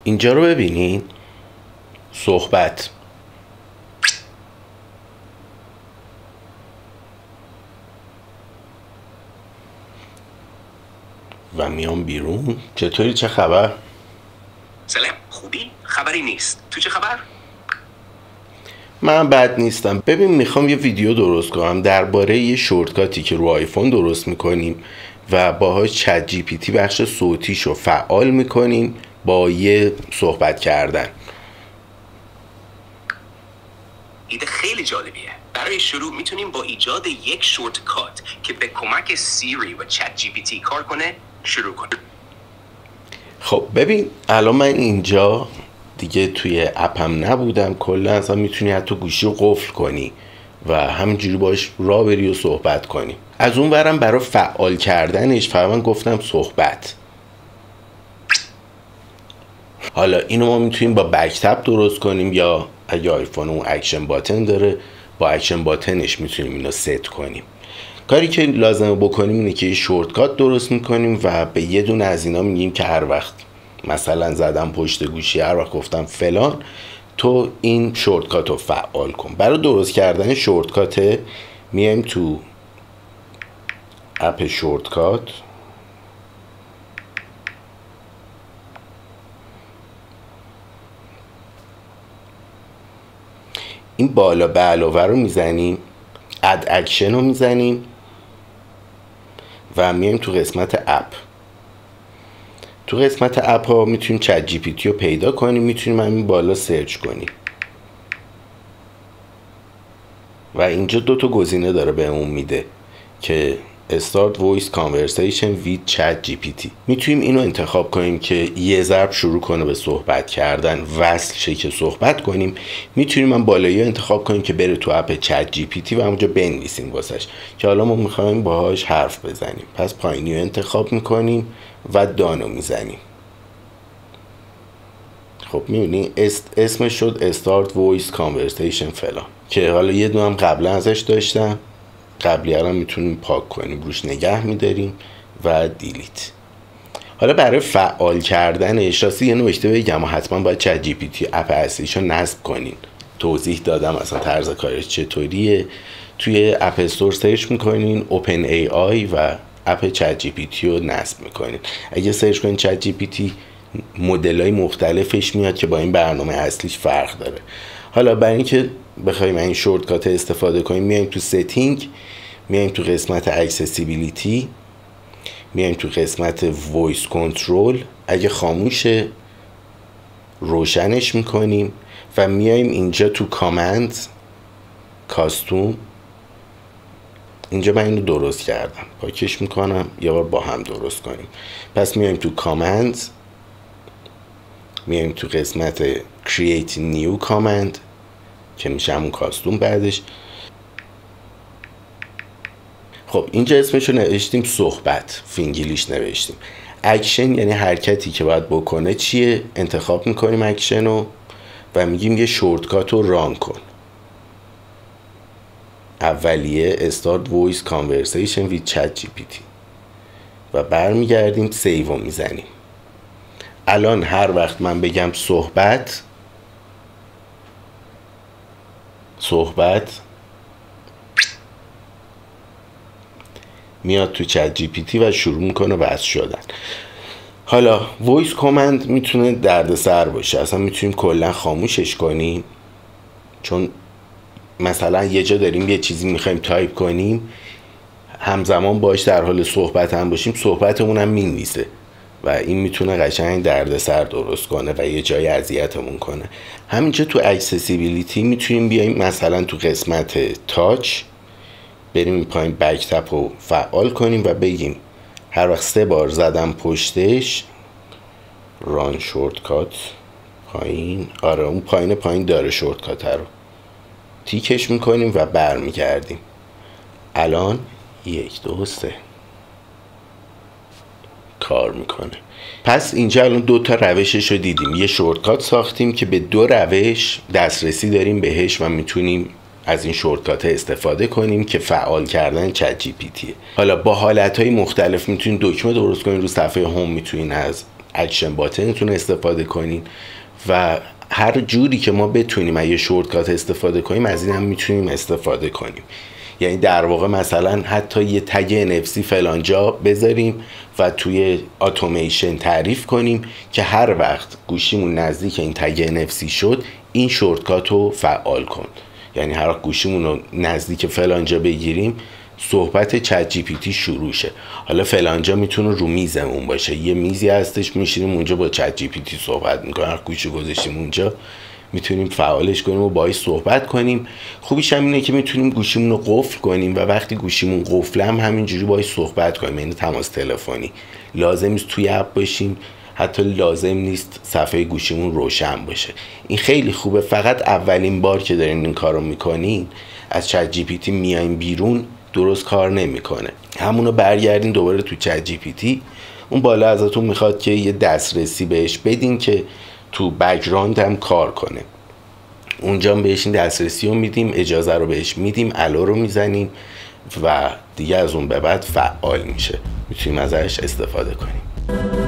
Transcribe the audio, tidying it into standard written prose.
اینجا رو ببینین، صحبت. و میام بیرون. چطوری، چه خبر؟ سلام، خوبی؟ خبری نیست. تو چه خبر؟ من بد نیستم. ببین میخوام یه ویدیو درست کنم درباره یه شورتکاتی که رو آیفون درست میکنیم و باهاش چت جی پی تی بخش صوتیشو فعال میکنیم با یه صحبت کردن. ایده خیلی جالبیه. برای شروع میتونیم با ایجاد یک شورتکات که به کمک سیری و چت جی پی تی کار کنه شروع کنیم. خب ببین الان من اینجا دیگه توی اپم نبودم، کلا اصلا میتونی حتی گوشی رو قفل کنی و همینجوری باش راه بری و صحبت کنی. از اون ورم برای فعال کردنش فقط من گفتم صحبت. حالا اینو ما میتونیم با بکتپ درست کنیم یا اگه آیفون اون اکشن باتن داره با اکشن باتنش میتونیم اینو ست کنیم. کاری که لازمه بکنیم اینه که یه شورتکات درست میکنیم و به یه دونه از اینا میگیم که هر وقت مثلا زدم پشت گوشی، هر وقت گفتم فلان، تو این شورتکات رو فعال کن. برای درست کردن شورتکات میایم تو اپ شورتکات، این بالا به علاوه رو میزنیم، اد اکشن رو میزنیم و میایم تو قسمت اپ. تو قسمت اپ ها میتونیم چت جی پی تی رو پیدا کنیم، میتونیم همین بالا سرچ کنیم و اینجا دو تا گزینه داره بهمون میده که Start Voice Conversation with Chat GPT. میتونیم اینو انتخاب کنیم که یه ضرب شروع کنه به صحبت کردن، وصل شه که صحبت کنیم. میتونیم من بالایی انتخاب کنیم که بره تو اپ چت جی پی تی و اونجا بنویسیم واسش که حالا ما میخوایم باهاش حرف بزنیم. پس پایینی رو انتخاب میکنیم و دانو میزنیم. خب میبینی اسمش شد Start Voice Conversation فلان که حالا یه دو هم قبلا ازش داشتم، قبلی هم میتونیم پاک کنیم، روش نگه میداریم و دیلیت. حالا برای فعال کردنش راستی یه نکته بگم، حتما باید چت جی پی تی اپ اصلیشو نصب کنین. توضیح دادم اصلا طرز کارش چطوریه. توی اپ استور سرچ میکنین اوپن ای آی و اپ چت جی پی تی رو نصب میکنین. اگه سرچ کنین چت جی پی تی مدل‌های مختلفش میاد که با این برنامه اصلیش فرق داره. حالا برای اینکه بخوایم این شورتکات استفاده کنیم میایم تو ستینگ، میایم تو قسمت اکسسیبیلیتی، میایم تو قسمت وایس کنترل، اگه خاموشه روشنش میکنیم و میایم اینجا تو کامند کاستوم. اینجا من اینو درست کردم، پاکش میکنم یه بار با هم درست کنیم. پس میایم تو کامند، میایم تو قسمت create new command که میشه همون کاستوم بعدش. خب اینجا اسمشو نوشتیم صحبت، فینگلیش نوشتیم. اکشن یعنی حرکتی که باید بکنه چیه، انتخاب میکنیم اکشن رو و میگیم یه شورتکات رو ران کن. اولیه Start Voice Conversation with Chat GPT و برمیگردیم سیو رو میزنیم. الان هر وقت من بگم صحبت میاد تو چت جی پی تی و شروع میکنه وصل شدن. حالا وایس کامند میتونه دردسر باشه، اصلا میتونیم کلا خاموشش کنیم، چون مثلا یه جا داریم یه چیزی میخوایم تایپ کنیم همزمان باش در حال صحبت هم باشیم، صحبتمون هم مینویسه و این میتونه قشنگ دردسر درست کنه و یه جای اذیتمون کنه. همینجا تو اکسسیبیلیتی میتونیم بیایم مثلا تو قسمت تاچ بریم پایین بکتپ رو فعال کنیم و بگیم هر وقت 3 بار زدم پشتش ران شورتکات پایین، آره اون پایین داره شورتکات رو تیکش میکنیم و برمیگردیم. الان 1 2 3 کار میکنه. پس اینجا الان 2 تا روشش رو دیدیم. یه شورتکات ساختیم که به 2 روش دسترسی داریم بهش و میتونیم از این شورتکات استفاده کنیم که فعال کردن چت جی پی تیه. حالا با حالتهای مختلف میتونین دکمه درست کنین، رو صفحه هوم میتونین از اکشن باتنتون استفاده کنین و هر جوری که ما بتونیم از یه شورتکات استفاده کنیم از این هم میتونیم استفاده کنیم. یعنی در واقع مثلا حتی یه تگ NFC فلانجا بذاریم و توی اتوماسیون تعریف کنیم که هر وقت گوشیمون نزدیک این تگ NFC شد این شورتکات رو فعال کن. یعنی هر وقت گوشیمون رو نزدیک فلانجا بگیریم صحبت چت جی پی تی شروع شه. حالا فلانجا میتونه رو میزمون باشه، یه میزی هستش میشینیم اونجا با چت جی پی تی صحبت میکنیم، هر گوشی گذاشتیم اونجا میتونیم فعالش کنیم و باهاش صحبت کنیم. خوبیش هم اینه که میتونیم گوشیمون رو قفل کنیم و وقتی گوشیمون قفله هم همینجوری باهاش صحبت کنیم، یعنی تماس تلفنی. لازم نیست توی اپ باشیم، حتی لازم نیست صفحه گوشیمون روشن باشه. این خیلی خوبه. فقط اولین بار که دارین این کارو میکنین از چت جی پی تی میاین بیرون درست کار نمیکنه. همونو برگردین دوباره تو چت جی پی تی. اون بالا ازتون میخواد که یه دسترسی بهش بدین که تو بک‌گراند هم کار کنه. اونجا هم بهش این دسترسی رو میدیم، اجازه رو بهش میدیم، الو رو میزنیم و دیگه از اون به بعد فعال میشه، میتونیم ازش استفاده کنیم.